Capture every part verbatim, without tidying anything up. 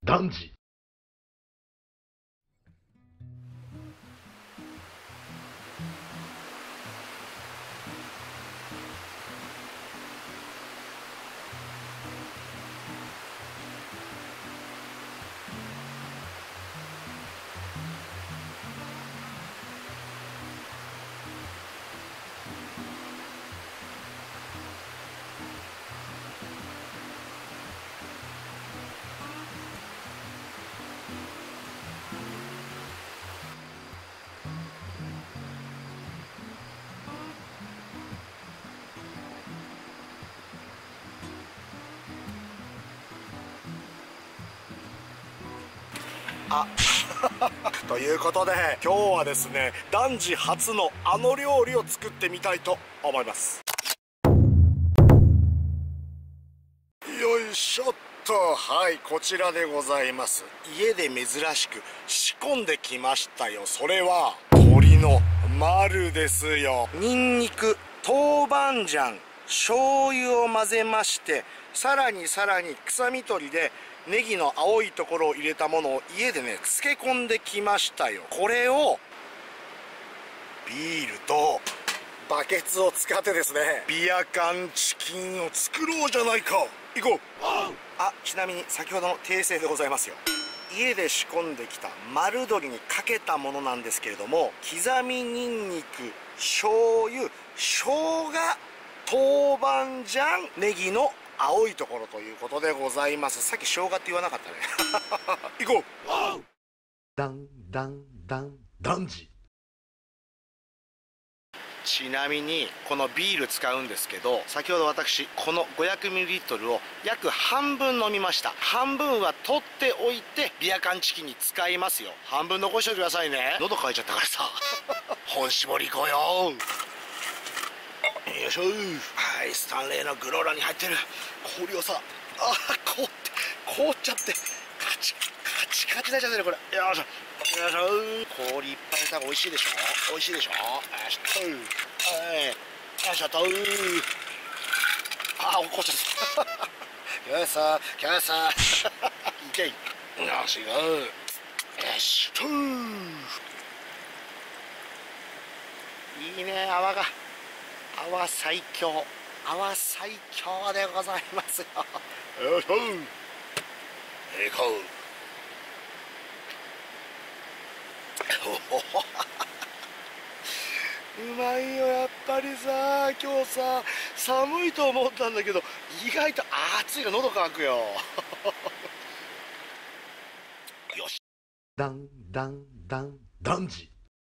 男児。 あということで今日はですね、男児初のあの料理を作ってみたいと思います。よいしょっと、はい、こちらでございます。家で珍しく仕込んできましたよ。それは鶏の丸ですよ。ニンニク、豆板醤、醤油を混ぜまして、さらにさらに臭み取りでネギの青いところを入れたものを家でね漬け込んできましたよ。これをビールとバケツを使ってですね、ビア缶チキンを作ろうじゃないか。行こう。あ、ちなみに先ほどの訂正でございますよ。家で仕込んできた丸鶏にかけたものなんですけれども、刻みニンニク、醤油、生姜、豆板醤、ネギの青いところということでございます。さっき生姜って言わなかったね。行こう。 ダンダンダン男児。 ちなみにこのビール使うんですけど、先ほど私この ごひゃくミリリットル を約半分飲みました。半分は取っておいてビア缶チキンに使いますよ。半分残しておいてくださいね。喉乾いちゃったからさ。本搾り行こうよ。よいしょ。はい、スタンレーのグローラに入ってる氷をさ、あー凍って凍っちゃってカチカチカチになっちゃってるこれ。よいしょよいしょ。氷いっぱい入れた方が美味しいでしょ。美味しいでしょ。よいしょ。はい、よいしょと。あー、怒っちゃった。よいさよいさいけい。よしよよしと。いいね、泡が。泡最強、泡最強でございますよ。よいしょ。えいこう。うまいよ、やっぱりさ。今日さ寒いと思ったんだけど意外と暑いの、喉乾くよ。よし。 ダンダンダン男児。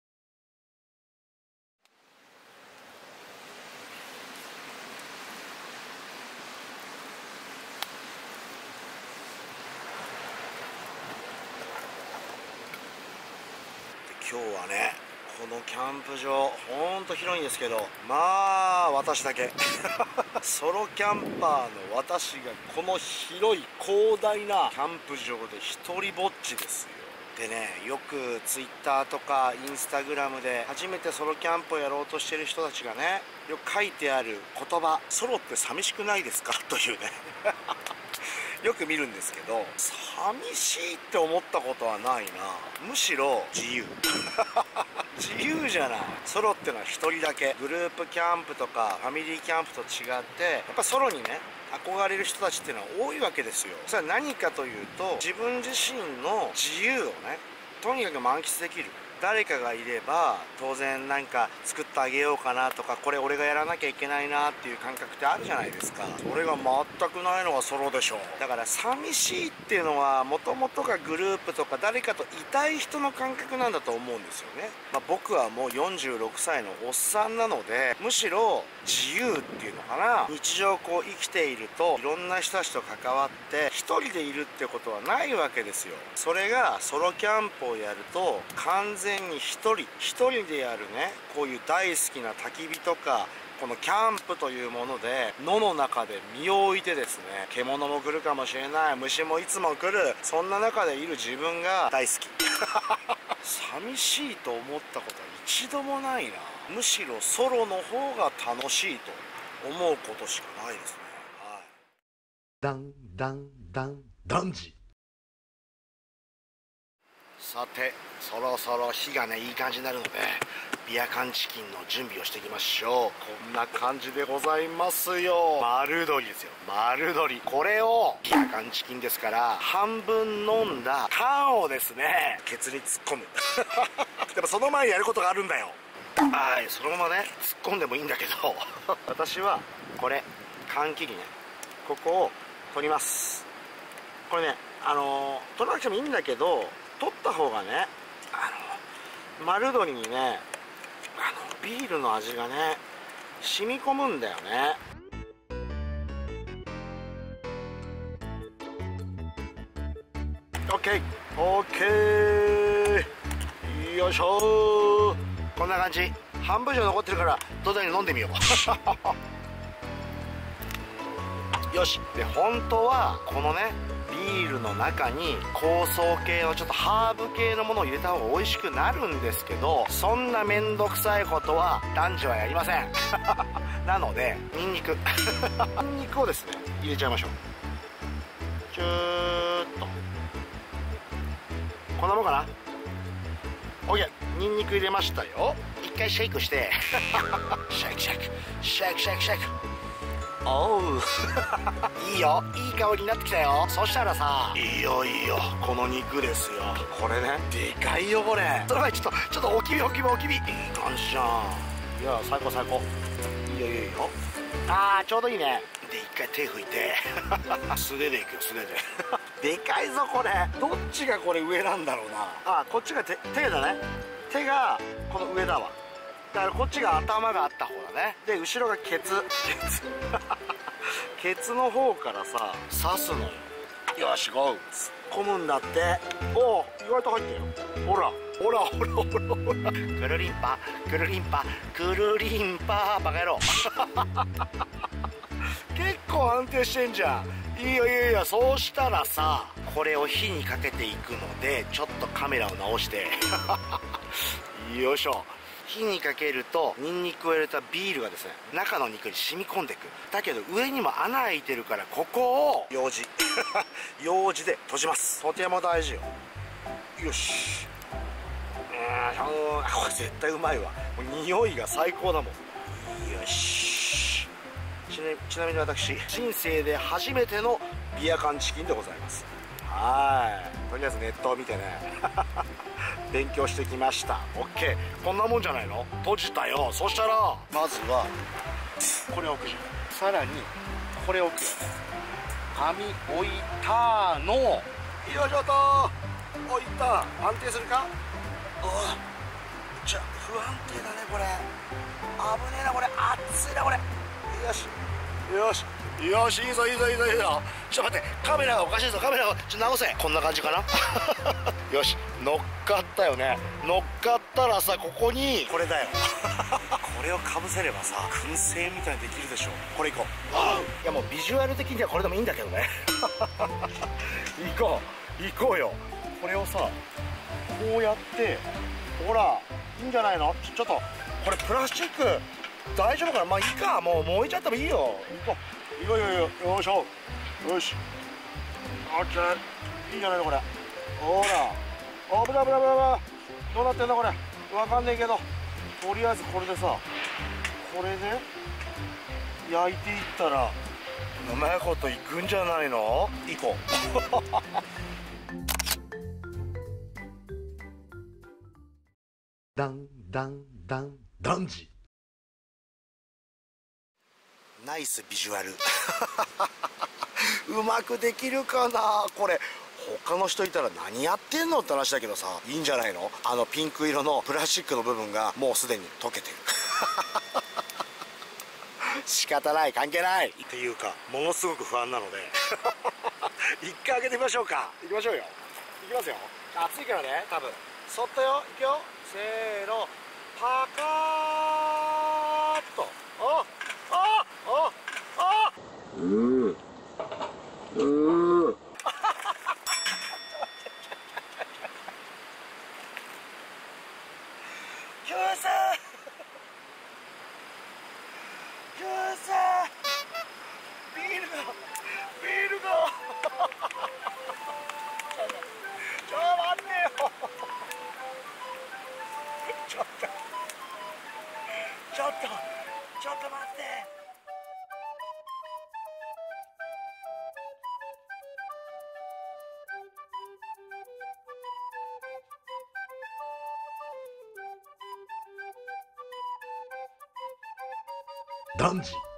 今日はね、このキャンプ場ほんと広いんですけど、まあ私だけソロキャンパーの私がこの広い広大なキャンプ場で一人ぼっちですよ。でね、よくツイッターとかインスタグラムで初めてソロキャンプをやろうとしてる人たちがね、よく書いてある言葉、ソロって寂しくないですかというねよく見るんですけど、寂しいって思ったことはないな。むしろ自由自由じゃない。ソロってのは一人だけ。グループキャンプとかファミリーキャンプと違って、やっぱソロにね憧れる人たちっていうのは多いわけですよ。それは何かというと、自分自身の自由をねとにかく満喫できる。誰かがいれば当然何か作ってあげようかなとか、これ俺がやらなきゃいけないなっていう感覚ってあるじゃないですか。それが全くないのがソロでしょ。だから寂しいっていうのはもともとがグループとか誰かといたい人の感覚なんだと思うんですよね。まあ、僕はもうよんじゅうろくさいのおっさんなので、むしろ自由っていうのかな、日常こう生きているといろんな人たちと関わって一人でいるってことはないわけですよ。それがソロキャンプをやると完全に一人一人でやるね、こういう大好きな焚き火とかこのキャンプというもので野の中で身を置いてですね、獣も来るかもしれない、虫もいつも来る、そんな中でいる自分が大好き寂しいと思ったことは一度もないな。むしろソロの方が楽しいと思うことしかないですね。はい。 ダンダンダン男児。 さてそろそろ火がねいい感じになるのでビア缶チキンの準備をしていきましょう。こんな感じでございますよ。丸鶏ですよ、丸鶏。これをビア缶チキンですから半分飲んだ缶をですねケツに突っ込むでもその前にやることがあるんだよ。はい、そのままね突っ込んでもいいんだけど私はこれ缶切りね、ここを取ります。これねあのー、取らなくてもいいんだけど取った方がねあの丸鶏にねあのビールの味がね染み込むんだよね。オッケーオッケー、よいしょー。こんな感じ。半分以上残ってるから土台に飲んでみようよし。で本当はこのねビールの中に香草系のちょっとハーブ系のものを入れた方が美味しくなるんですけど、そんな面倒くさいことは男女はやりませんなのでニンニクニンニクをですね入れちゃいましょう。チューッとこんなもんかな。オッケー、ニンニク入れましたよ。一回シェイクしてシェイクシェイクシェイクシェイクシェイク。おういいよ、いい香りになってきたよ。そしたらさ、いいよいいよ、この肉ですよ。これねでかいよこれ。その前にちょっとちょっと大きめ大きめ大きめ。いい感じじゃん。いや最高最高。いいよいいよいいよ。あーちょうどいいね。で一回手拭いて素手でいくよ、素手ででかいぞこれ。どっちがこれ上なんだろうな。あこっちが手手だね。手がこの上だわ。だからこっちが頭があった方だね。で後ろがケツケツケツの方からさ刺すのよ。よしゴー。突っ込むんだって。おお意外と入ってるよ。ほらほらほらほらほら。くるりんぱくるりんぱくるりんぱバカ野郎結構安定してんじゃん。いいよいいよいいよ。そうしたらさこれを火にかけていくのでちょっとカメラを直してよいしょ。火にかけるとニンニクを入れたビールがですね中の肉に染み込んでいく。だけど上にも穴開いてるからここをようじようじで閉じます。とても大事よ。よし。うんこれ絶対うまいわ。もう匂いが最高だもん。よし。ちなちなみに私人生で初めてのビア缶チキンでございます。はいとりあえずネットを見てね勉強してきました。 OK、 こんなもんじゃないの。閉じたよ。そしたらまずはこれを置くじゃん。さらにこれを置くよね。紙置いたのよいしょと置いた。安定するか。おおじゃあ不安定だねこれ。危ねえなこれ。熱いなこれ。よしよしよし、いいぞいいぞいいぞいいぞ。ちょっと待って、カメラがおかしいぞ。カメラをちょっと直せ。こんな感じかなよし乗っかったよね。乗っかったらさここにこれだよこれをかぶせればさ燻製みたいにできるでしょ。これいこう。いやもうビジュアル的にはこれでもいいんだけどね行こう行こうよ。これをさこうやってほらいいんじゃないの。ちょちょっとこれプラスチック大丈夫かな。まあいいか、もう燃えちゃってもいいよ。行こう。いいよいいよいいよ。よいしょ。よし。オッケー。いいんじゃないのこれ。ほら。危ない危ない危ない危ない。どうなってんだこれ。わかんねえけど。とりあえずこれでさ、これで焼いていったらうまいこといくんじゃないの。行こう。 ダンダンダンダンジ。 ナイスビジュアルうまくできるかなこれ。他の人いたら何やってんのって話だけどさ、いいんじゃないの。あのピンク色のプラスチックの部分がもうすでに溶けてる仕方ない、関係ないっていうかものすごく不安なので一回開けてみましょうか。行きましょうよ。行きますよ。熱いからね多分。そっとよ。いくよ。せーの。パカーッと。ああああうーうー救世救世ビールがビールがちょっと待ってよダンジ